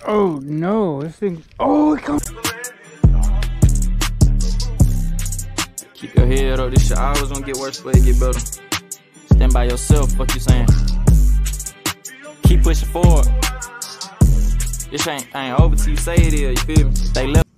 Oh no, this thing. Oh, it comes. Keep your head up. This shit always gonna get worse before it get better. Stand by yourself. Fuck you saying. Keep pushing forward. This ain't over till you say it is. You feel me? They left.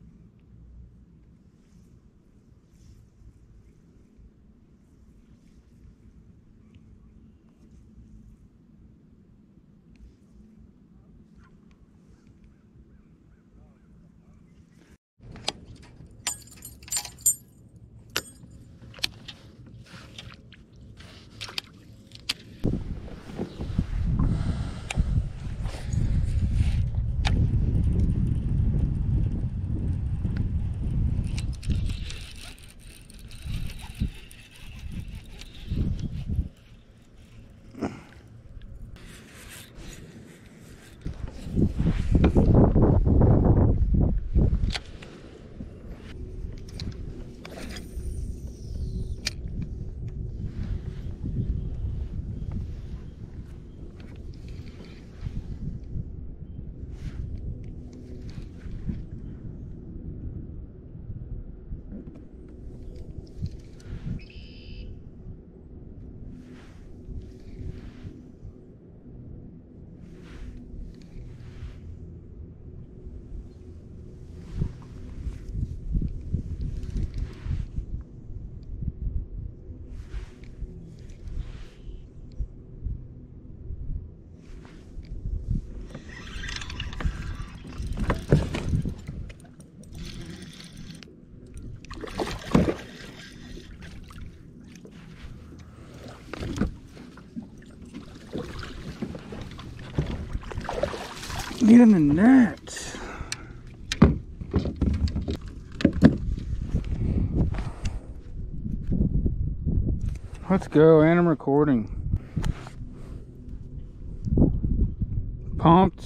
Get in the net. Let's go, and I'm recording. Pumped.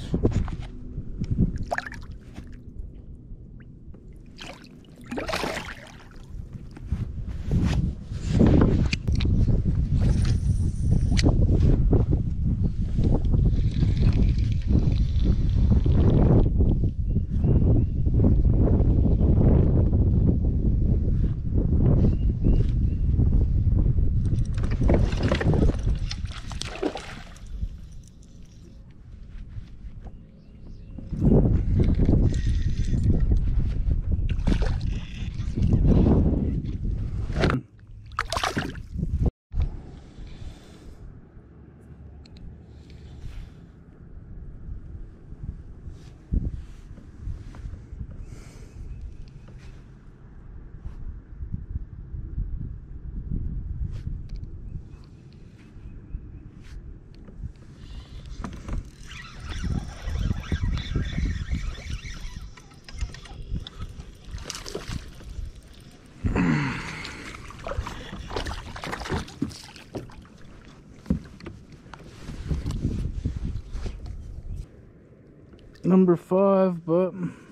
Number 5, but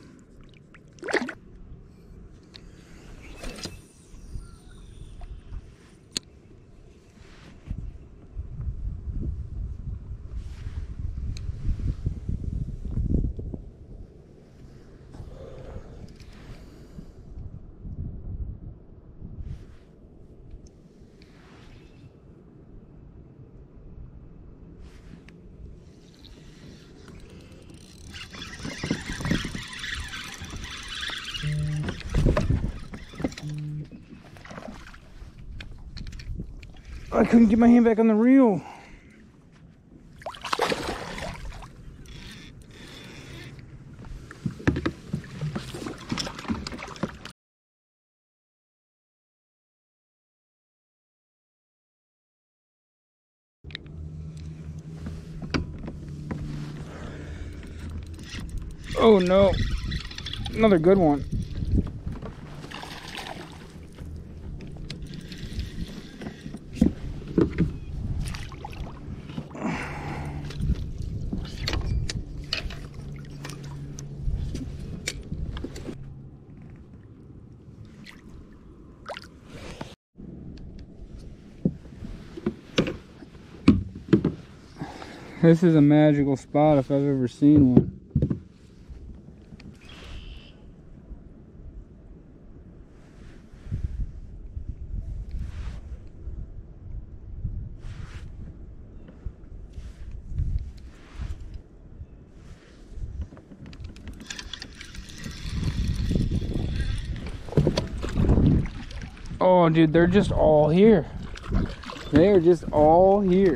I couldn't get my hand back on the reel. Oh no, another good one. This is a magical spot if I've ever seen one. Oh, dude, they're just all here. They are just all here.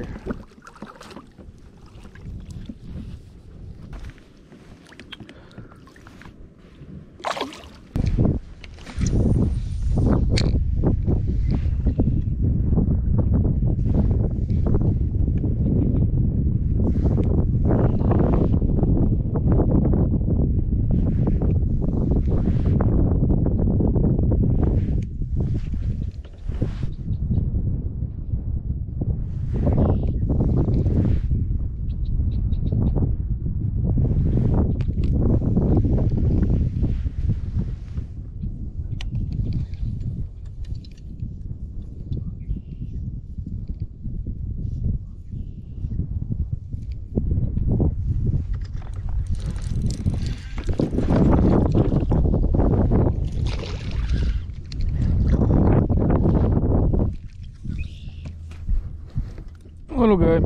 A little good.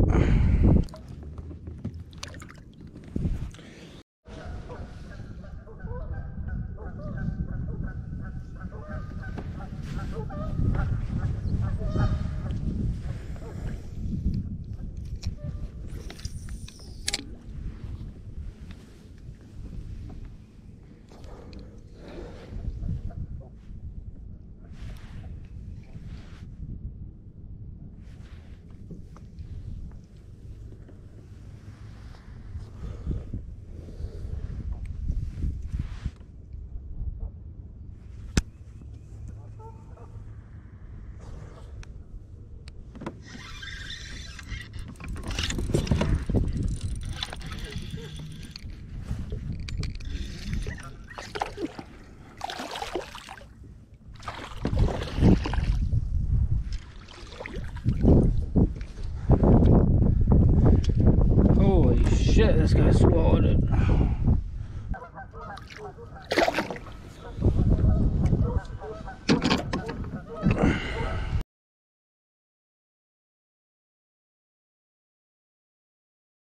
Holy shit, this guy swallowed it.